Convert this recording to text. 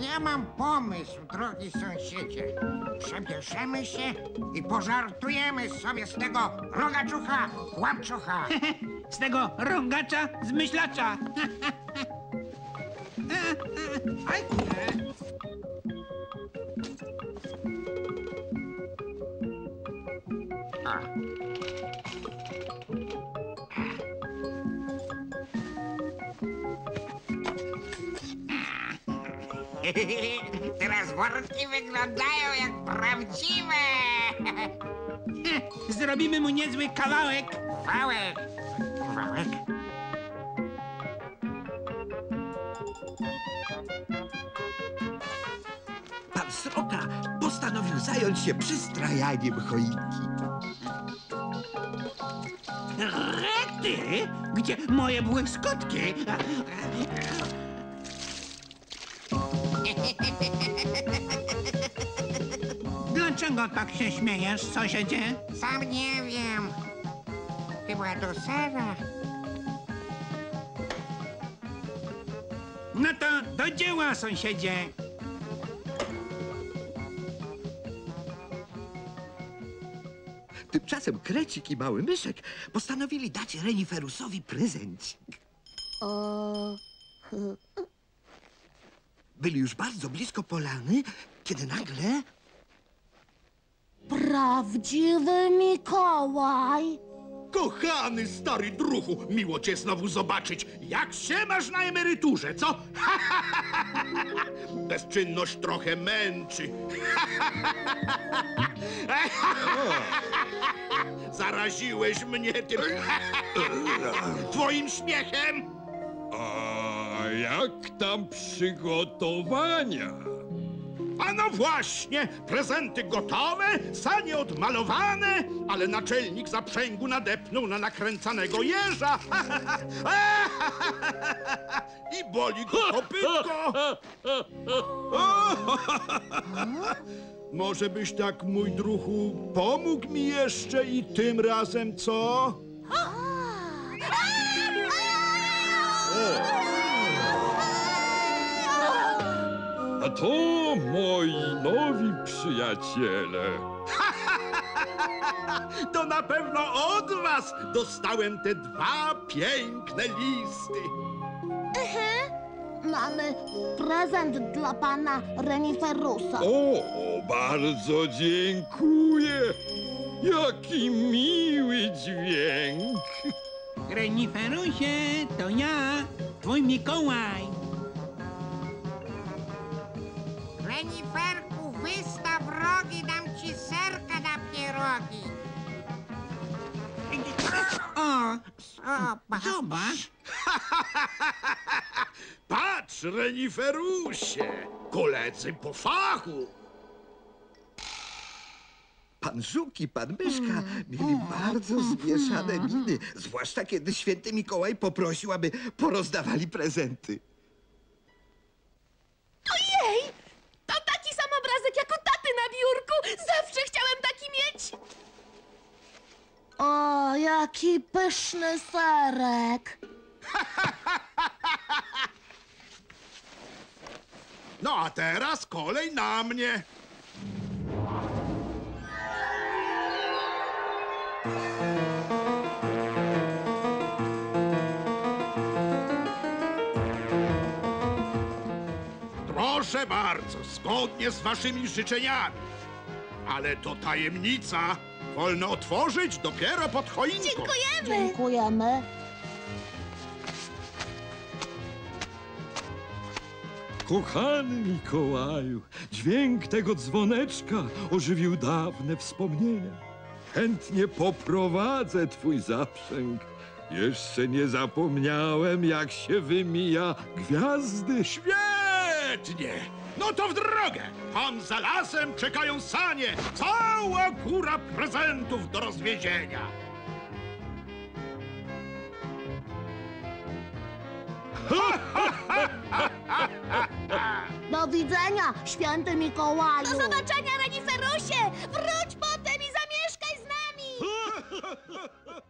Ja mam pomysł, drogi sąsiedzie. Przebierzemy się i pożartujemy sobie z tego rogaczucha, łapczucha. Z tego rągacza, zmyślacza. Aj. Teraz worki wyglądają jak prawdziwe. Zrobimy mu niezły kawałek. Wałek. Wałek. Pan Sroka postanowił zająć się przystrajaniem choinki. Rety! Gdzie moje błyskotki? Dlaczego tak się śmiejesz, sąsiedzie? Sam nie wiem. Chyba do sera. No to do dzieła, sąsiedzie. Tymczasem Krecik i Mały Myszek postanowili dać Reniferusowi prezencik. Byli już bardzo blisko polany, kiedy nagle... Prawdziwy Mikołaj. Kochany stary druhu, miło cię znowu zobaczyć. Jak się masz na emeryturze, co? Bezczynność trochę męczy. Zaraziłeś mnie tym twoim śmiechem. A jak tam przygotowania? A no właśnie, prezenty gotowe, sanie odmalowane, ale naczelnik zaprzęgu nadepnął na nakręcanego jeża. I boli go kopytko. Może byś tak, mój druhu, pomógł mi jeszcze i tym razem, co? A to moi nowi przyjaciele. To na pewno od was dostałem te dwa piękne listy. Mamy prezent dla pana Reniferusa. O, bardzo dziękuję. Jaki miły dźwięk. Reniferusie, to ja, twój Mikołaj. Reniferku, wystaw rogi, dam ci serka na pierogi. O, Zobacz. Patrz, Reniferusie, koledzy po fachu. Pan Żuk i pan Myszka mieli bardzo zmieszane miny, zwłaszcza kiedy święty Mikołaj poprosił, aby porozdawali prezenty. Ojej! To taki sam obrazek jak u taty na biurku. Zawsze chciałem taki mieć. O, jaki pyszny serek. No a teraz kolej na mnie. Proszę bardzo, zgodnie z waszymi życzeniami. Ale to tajemnica. Wolno otworzyć dopiero pod choinką. Dziękujemy. Kochany Mikołaju, dźwięk tego dzwoneczka ożywił dawne wspomnienia. Chętnie poprowadzę twój zaprzęg. Jeszcze nie zapomniałem, jak się wymija gwiazdy. Świetnie! No to w drogę! Tam za lasem czekają sanie. Cała góra prezentów do rozwiezienia. Do widzenia, święty Mikołaju. Do zobaczenia, Reniferusie. Wróć potem i zamieszkaj z nami.